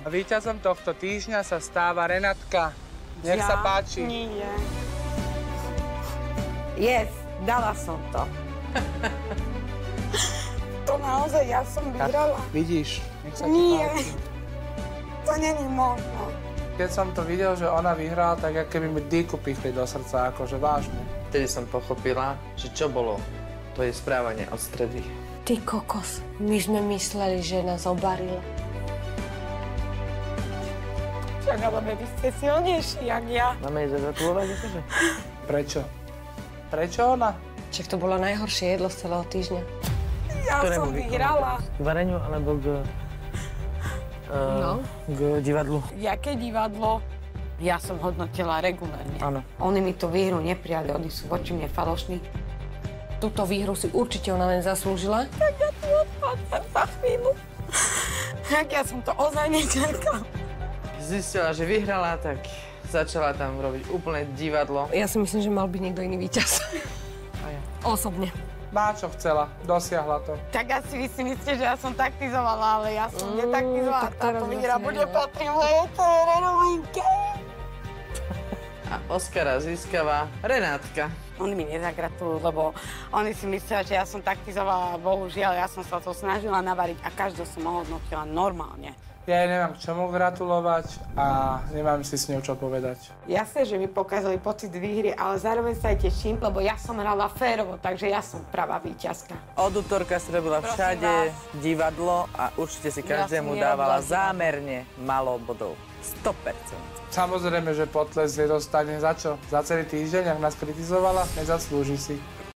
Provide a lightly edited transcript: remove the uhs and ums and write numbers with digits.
Víťazom tohto týždňa sa stáva Renátka. Nech sa páči. Nie. Yes, dala som to. To naozaj ja som vyhrala. Vidíš, nech sa ti Nie, páči. to není možno. Keď som to videl, že ona vyhrala, tak ako keby mi dýku pichli do srdca, akože vážne. Vtedy som pochopila, že čo bolo, to je správanie od stredy. Ty kokos, my sme mysleli, že nás obarila. Však ale vy ste silnejší, jak ja. Máme jej zagratulovať, akože? Prečo? Prečo ona? Však to bolo najhoršie jedlo z celého týždňa. Ja som vyhrala. K vareniu alebo k divadlu? Jaké divadlo? Ja som hodnotila regulárne. Áno. Oni mi tú výhru neprijali, oni sú voči mne falošní. Túto výhru si určite ona len zaslúžila. Tak ja tu odpadnem za chvíľu. Tak ja som to ozaj nečakala. Zistila, že vyhrala, tak začala tam robiť úplne divadlo. Ja si myslím, že mal byť niekto iný víťaz. A ja. Osobne. Má čo chcela, dosiahla to. Tak asi vy si myslíte, že ja som taktizovala, ale ja som netaktizovala. tak teraz Táto výhra asi bude neviem. patriť mojej dcére Rolinke. A Oscara získava Renátka. Oni mi nezagratulujú, lebo oni si myslia, že ja som taktizovala, bohužiaľ, ja som sa to snažila navariť a každého som ohodnotila normálne. Ja jej nemám k čomu gratulovať a nemám si s ňou čo povedať. Jasné, že mi pokazali pocit výhry, ale zároveň sa aj teším, lebo ja som hrala férovo, takže ja som pravá víťazka. Od útorka si robila všade divadlo a určite si každému Ja som dávala nerobila zámerne málo bodov. 100%. Samozrejme, že potles nedostane za čo? Za celý týždeň, ak nás kritizovala, nezaslúži si.